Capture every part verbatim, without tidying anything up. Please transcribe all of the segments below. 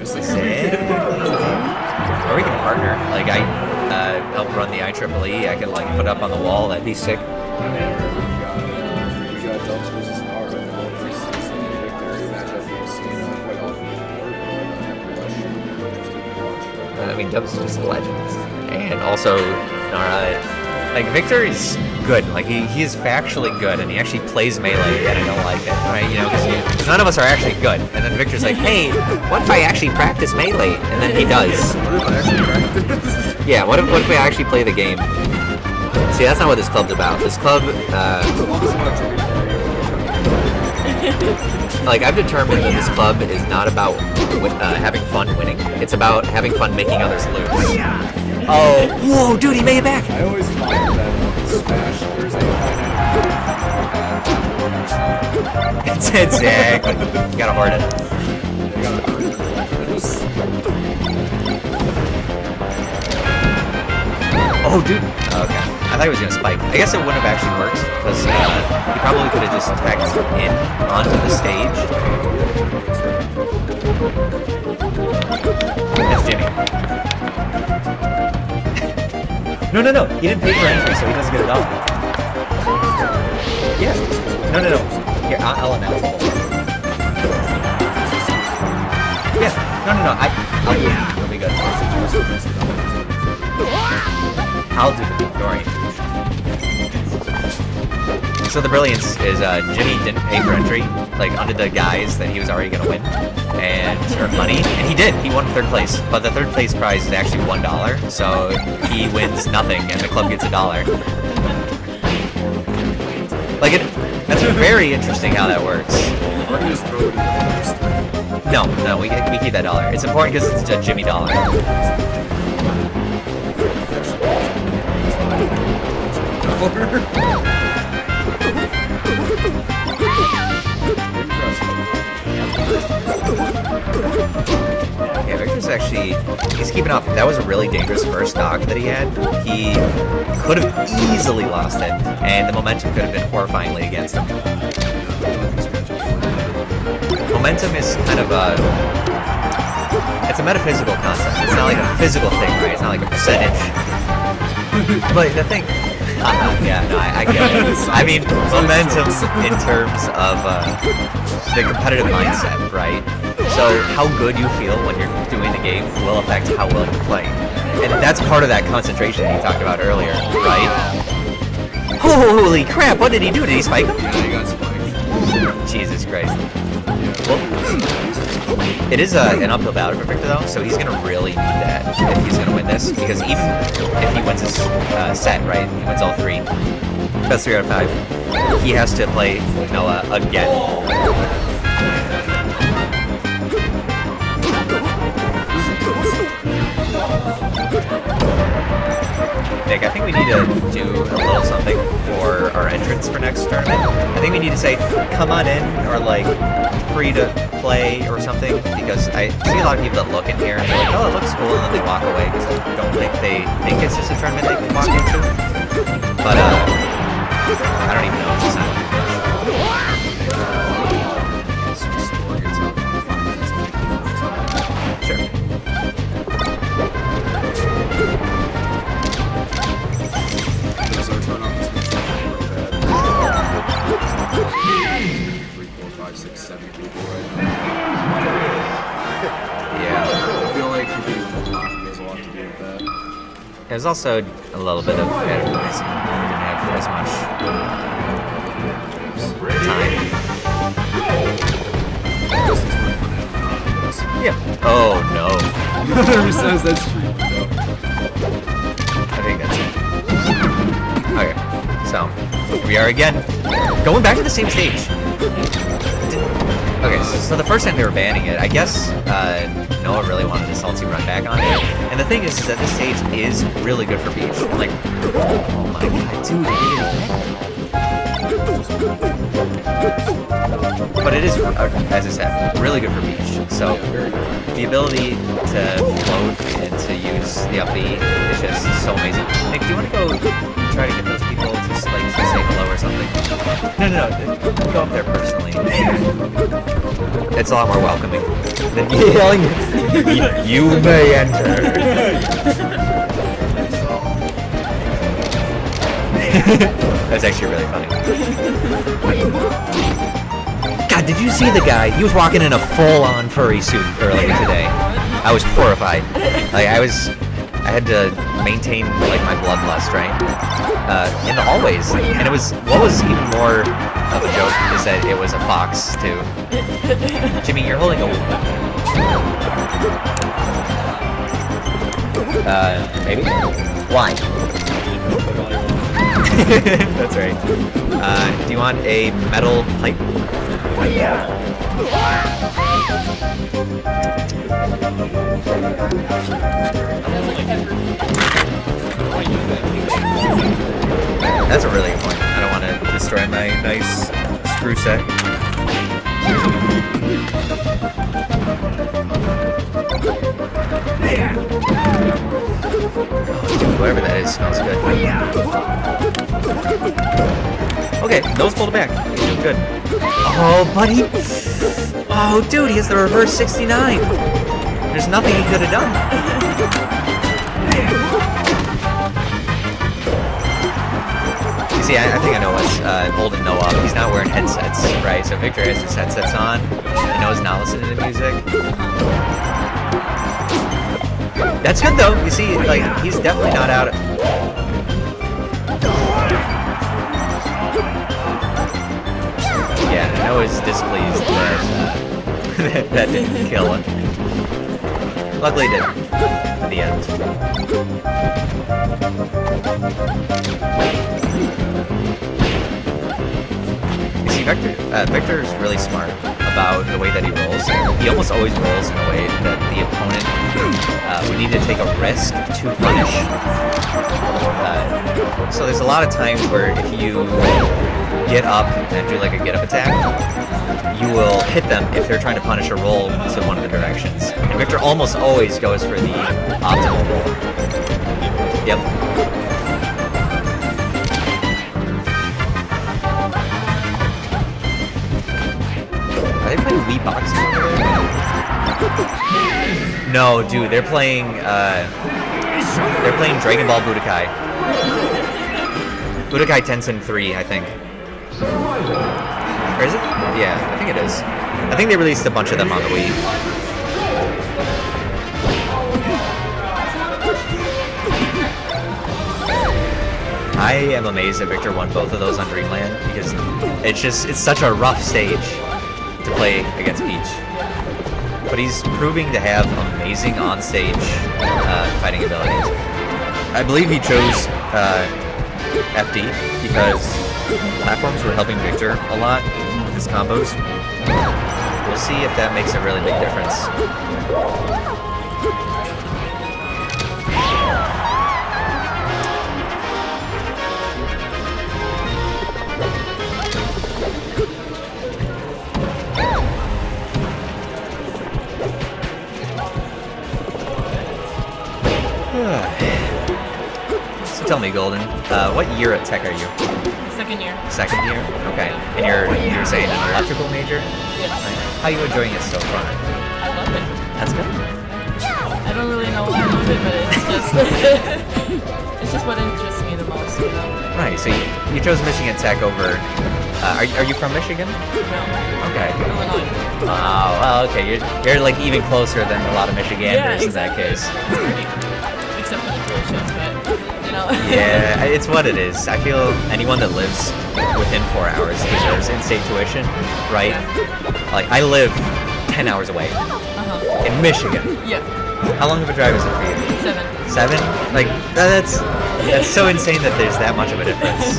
Or we can partner. Like I uh, help run the I triple E. I can like put up on the wall. That'd be sick. We got Dubs versus Nara. The one preseason victory matchup we've seen quite often. I mean, Dubs is just a legend. And also, Nara, like Victor is good. Like he, he is factually good, and he actually plays melee, and I don't like it, right? You know, because none of us are actually good. And then Victor's like, hey, what if I actually practice melee? And then he does. What if I actually practice? Yeah, what if, what if we actually play the game? See, that's not what this club's about. This club, uh... like, I've determined that this club is not about uh, having fun winning. It's about having fun making others lose. Oh, whoa, dude, he made it back! I always find that in Smash, there's a finite. It's exactly. You gotta hoard it. You gotta hoard it. Oh, dude. Oh, okay. I thought he was gonna spike. I guess it wouldn't have actually worked, because uh, he probably could have just tagged in onto the stage. That's Jimmy. No, no, no. He didn't pay for entry, so he doesn't get a dollar. Yeah. No, no, no. Here, I'll, I'll announce it. Yeah. No, no, no. I, I'll do it. It'll be good. I'll do the Dorian. So the brilliance is uh, Jimmy didn't pay for entry, like under the guise that he was already gonna win and earn money, and he did. He won third place, but the third place prize is actually one dollar, so he wins nothing, and the club gets a dollar. Like it, that's very interesting how that works. No, no, we we keep that dollar. It's important because it's a Jimmy dollar. Yeah, Victor's actually, he's keeping up. That was a really dangerous first stock that he had. He could have easily lost it, and the momentum could have been horrifyingly against him. Momentum is kind of a, it's a metaphysical concept. It's not like a physical thing, right? It's not like a percentage. But the thing, uh, yeah, no, I, I get it. I mean, momentum in terms of uh, the competitive mindset, right? So how good you feel when you're doing the game will affect how well you play. And that's part of that concentration that you talked about earlier, right? Holy crap, what did he do? Did he spike him? Yeah, he got spiked. Jesus Christ. Well, it is uh, an uphill battle for Victor though, so he's gonna really need that if he's gonna win this, because even if he wins his uh, set, right, he wins all three, best three out of five, he has to play Noah again. Nick, I think we need to do a little something for our entrance for next tournament. I think we need to say, come on in, or like, free to play or something, because I see a lot of people that look in here and they're like, oh, it looks cool, and then they walk away because I don't think they think it's just a tournament they can walk into. But, uh, I don't even know if it's not. Sure. Six, seven people right now. Yeah. I feel like if you there's a lot to do with that. There's also a little bit of advertising. We didn't have as much time. Yeah. Oh no. Whoever says that's true. I think that's it. Okay. So, here we are again. Going back to the same stage. Okay, so, so the first time they were banning it, I guess uh, Noah really wanted a salty run back on it. And the thing is, is that this stage is really good for Beach. Like, oh my god, dude, they did it. But it is, as I said, really good for Beach. So the ability to float and to use the up B is just so amazing. Nick, do you want to go try to get those people to like to say hello or something. No, no, no. Go up there personally. It's a lot more welcoming than yelling. You may enter. That's actually really funny. God, did you see the guy? He was walking in a full-on furry suit earlier today. I was horrified. Like I was, I had to maintain like my bloodlust, right? Uh, in the hallways, and it was what was even more of a joke is that it was a fox too. Jimmy, you're holding a. Uh, maybe. Why? That's right. Uh, do you want a metal pipe? Yeah. That's a really good point. I don't want to destroy my nice screw set. Whatever that is smells good. Okay, those pulled back. He's doing good. Oh, buddy. Oh, dude, he has the reverse sixty-nine. There's nothing he could have done. You see, I, I think I know what's uh, holding Noah up. He's not wearing headsets, right? So Victor has his headsets on. And Noah's not listening to music. That's good, though. You see, like, he's definitely not out. Yeah, Noah's displeased that, uh, that didn't kill him. Luckily it didn't, in the end. You see, Victor, uh, Victor is really smart about the way that he rolls. He almost always rolls in a way that the opponent uh, would need to take a risk to punish. Uh, so there's a lot of times where if you get up and do like a get up attack, you will hit them if they're trying to punish a roll to one of the directions. And Victor almost always goes for the optimal roll. Yep. Are they playing Wii Boxing over there? No, dude, they're playing, uh... They're playing Dragon Ball Budokai. Budokai Tencent three, I think. Or is it? Yeah, I think it is. I think they released a bunch of them on the Wii. I am amazed that Victor won both of those on Dreamland because it's just, it's such a rough stage to play against Peach. But he's proving to have amazing on-stage uh, fighting abilities. I believe he chose uh, F D because platforms were helping Victor a lot with his combos. We'll see if that makes a really big difference. So tell me, Golden, uh, what year at Tech are you? Second year. Second year? Okay. And you're you're saying an electrical major? Yes. How are you enjoying it so far? I love it. That's good. I don't really know why I love it, but it's just it's just what interests me the most, you know. Right. So you, you chose Michigan Tech over. Uh, are are you from Michigan? No. Okay. Illinois. Oh, well, okay. You're you're like even closer than a lot of Michiganders Yeah, in that case. Except for the tuition, but you know. Yeah, it's what it is. I feel anyone that lives within four hours deserves in-state tuition, right? Like I live ten hours away Uh-huh. in Michigan. Yeah. How long of a drive is it for you? Seven. Seven? Like that's that's so insane that there's that much of a difference.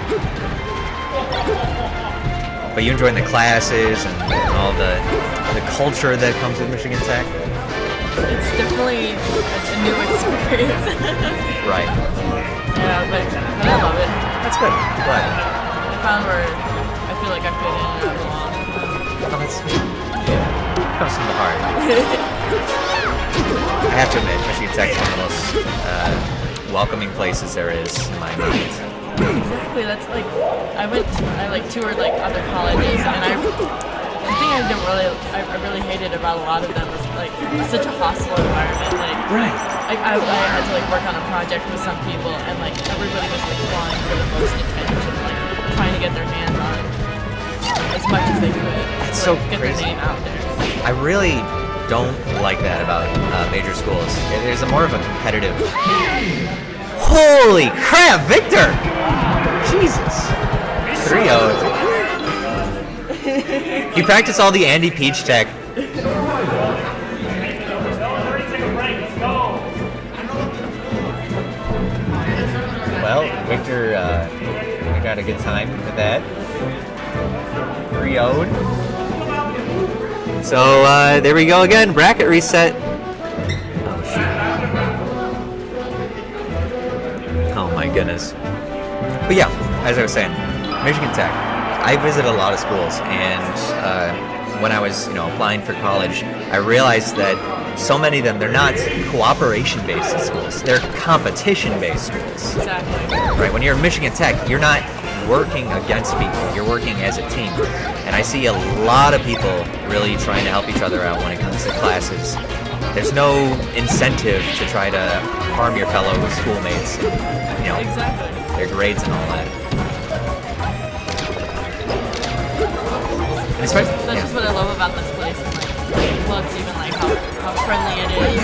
But you enjoying the classes and all the the culture that comes with Michigan Tech? It's definitely a new experience. Right. Yeah, but, but I love it. That's good. I'm glad. I found where I feel like I fit in and I belong. Oh, that's sweet. Yeah. Comes from the heart. I have to admit, Michigan Tech is one of the most uh, welcoming places there is in my mind. Exactly. That's like I went. I like toured like other colleges, and I. The thing I didn't really, I I really hated about a lot of them was like such a hostile environment. Like, Right. I, I, I had to like work on a project with some people, and like everybody was like clawing for the most attention, like trying to get their hands on as much as they could. That's to, so like, get crazy. their name out there. I really don't like that about uh, major schools. There's a more of a competitive. Holy crap, Victor! Jesus. three oh. You practice all the Andy Peach tech. Well, Victor, uh, I got a good time with that. three oh. So, uh, there we go again. Bracket reset. Oh, shoot. Oh, my goodness. But yeah, as I was saying, Michigan Tech. I visit a lot of schools, and uh, when I was, you know, applying for college, I realized that so many of them, they're not cooperation-based schools. They're competition-based schools. Exactly. Right? When you're in Michigan Tech, you're not working against people. You're working as a team. And I see a lot of people really trying to help each other out when it comes to classes. There's no incentive to try to harm your fellow schoolmates, you know, Exactly. their grades and all that. And especially, That's yeah. just what I love about this place, and like the clubs, even like how, how friendly it is.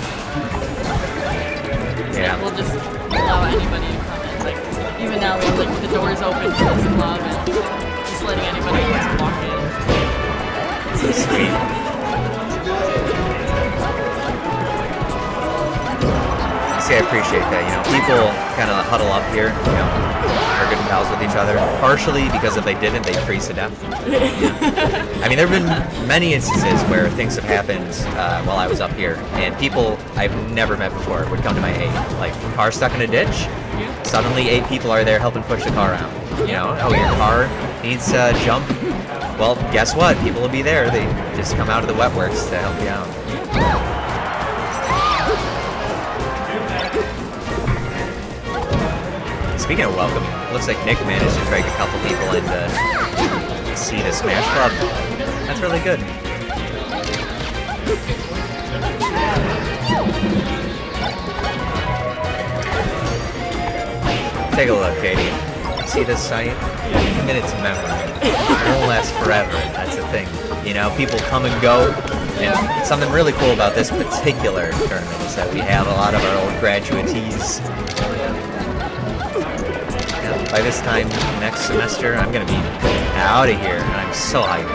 Yeah. We'll just allow anybody to come in. Like even now, we have like the doors open to this club, and just letting anybody who wants to walk in. So sweet. See, I appreciate that. You know, people kind of huddle up here, you know, are good pals with each other. Partially because if they didn't, they'd freeze to death. I mean, there have been many instances where things have happened uh, while I was up here, and people I've never met before would come to my aid. Like, car stuck in a ditch, suddenly eight people are there helping push the car out. You know, oh, your car needs to uh, jump. Well, guess what? People will be there. They just come out of the wet works to help you out. Speaking of welcome, looks like Nick managed to drag a couple people in to see the Smash Club. That's really good. Take a look, Katie. See this site? Minutes of memory. It won't last forever. That's the thing. You know, people come and go. And something really cool about this particular tournament is that we have a lot of our old graduatees. By this time next semester, I'm gonna be out of here, and I'm so hyped.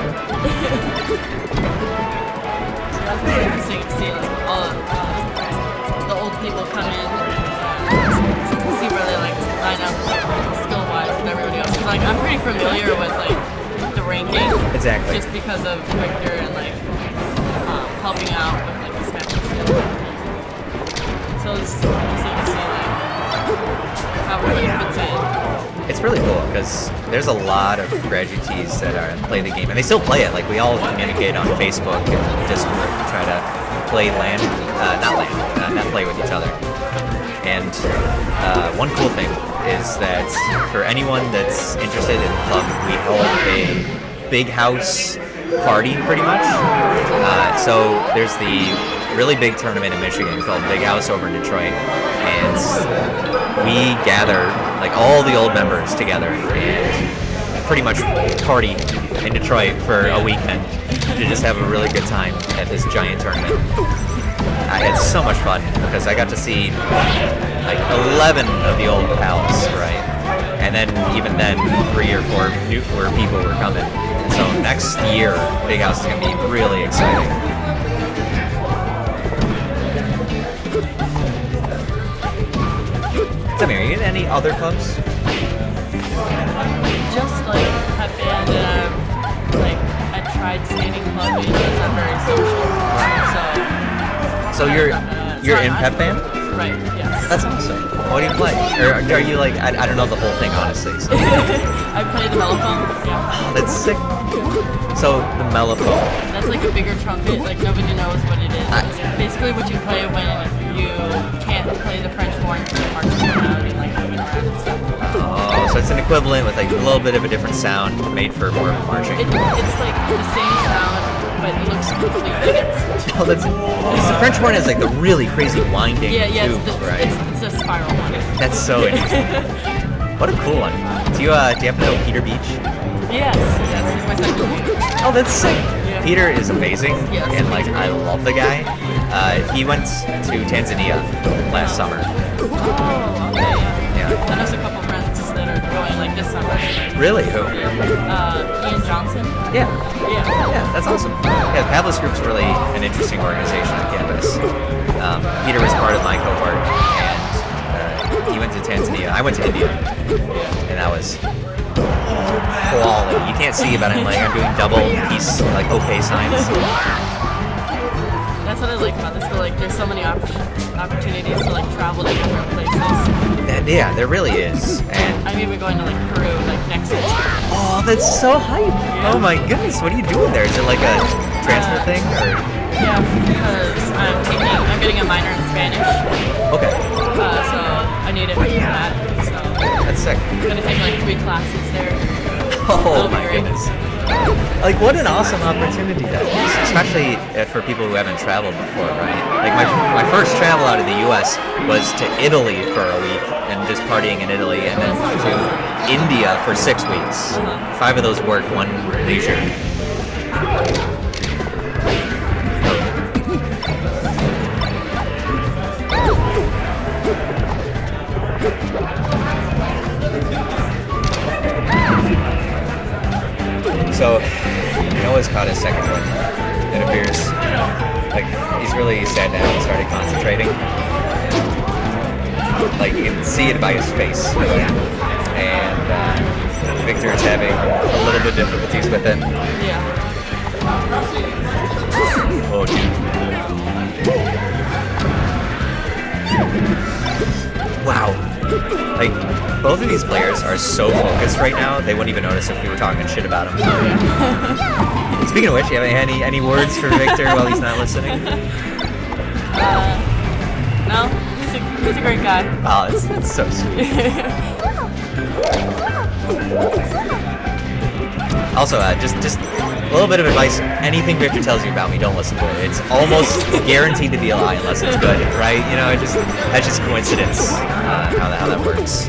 That's really interesting to see like all of uh, the old people come in, uh, see where they like line up like, skill-wise with everybody else. 'Cause, like I'm pretty familiar with like the ranking, Exactly. just because of Victor and like um, helping out with like the Smash skill. So it's interesting to see like how everybody fits in. It's really cool because there's a lot of graduatees that are play the game, and they still play it. Like we all communicate on Facebook and Discord to try to play land, uh, not land, uh, not play with each other. And uh, one cool thing is that for anyone that's interested in the club, we hold a big house party, pretty much. Uh, so there's the really big tournament in Michigan called Big House over in Detroit, and we gather like all the old members together and pretty much party in Detroit for a weekend to just have a really good time at this giant tournament. I had so much fun because I got to see like eleven of the old pals, right? And then even then, three or four new or people were coming. So next year, Big House is gonna be really exciting. Tell me, are you in any other clubs? Just like pep band and I've like I tried skating club, but it's not very social. So So you're uh, you're sorry, in I'm- pep band? Right, yes. That's awesome. What do you play? Or are you like, I, I don't know the whole thing, honestly. So. I play the mellophone. Yeah. Oh, that's sick. So, the mellophone. That's like a bigger trumpet, like nobody knows what it is. I- It's basically what you play when you can't play the French horn because the marching around and like moving around and stuff. Oh, so it's an equivalent with like a little bit of a different sound made for more marching. It, it's like the same sound, but it looks completely different. Oh, that's because the French horn has like the really crazy winding Yeah, yeah, tubes, it's, the, right? it's, it's a spiral one. That's so interesting. What a cool one. Do you uh, do you happen to know Peter Beach? Yes, yes, he's my second leader. Oh, that's sick. Yeah. Peter is amazing, Yes. and like I love the guy. Uh, he went to Tanzania last summer. Oh, okay, yeah. Yeah. I know a couple friends that are going like this summer. Really? Who? Uh, Ian Johnson. Yeah. Yeah. Yeah, that's awesome. Yeah, the Pavlos Group's really an interesting organization on campus. Um, Peter was part of my cohort, and uh, he went to Tanzania. I went to India, and that was quality. You can't see, but I'm like I'm doing double piece like okay signs. That's what I like about this school. Like, there's so many opp- opportunities to like travel to different places. And, yeah, there really is. And I'm even going to like Peru like next year. oh, that's so hype! Oh my goodness, what are you doing there? Is it like a transfer Uh, thing or? Yeah, because I'm taking, I'm getting a minor in Spanish, Okay, uh, so I need it for that. So that's sick. I'm gonna take like three classes there. Oh That'll be my great. goodness. Like, what an awesome opportunity that is, especially uh, for people who haven't traveled before, right? Like, my, my first travel out of the U S was to Italy for a week and just partying in Italy, and then to India for six weeks. Five of those work, one leisure. So, Noah's caught his second one. It appears like he's really sat down and started concentrating. Like you can see it by his face. And uh, Victor is having a little bit of difficulties with it. Yeah. Oh, dude. Wow. Like, both of these players are so focused right now, they wouldn't even notice if we were talking shit about them. Speaking of which, you have any any words for Victor while he's not listening? Uh, no, he's a, he's a great guy. Oh, it's, it's so sweet. Also, uh, just just a little bit of advice. Anything Victor tells you about me, don't listen to it. It's almost guaranteed to be a lie unless it's good, right? You know, it just that's just coincidence uh, how that how that works.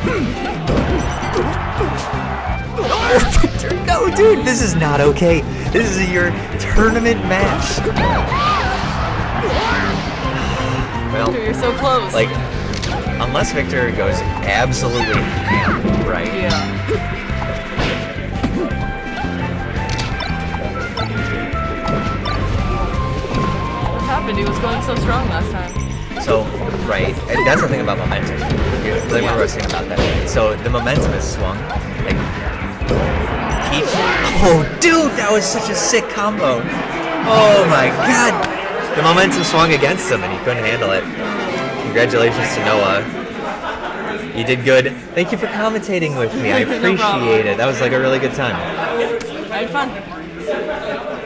Oh, Victor, no, dude, this is not okay. This is your tournament match. Well, You're so close. like, unless Victor goes absolutely ham, right? yeah. What happened? He was going so strong last time. So, right, and that's the thing about momentum. Like we were saying about that. So the momentum is swung. Like, Peach. Oh, dude, that was such a sick combo. Oh my god. The momentum swung against him and he couldn't handle it. Congratulations to Noah. You did good. Thank you for commentating with me. I No appreciate problem. it. That was like a really good time. I had fun.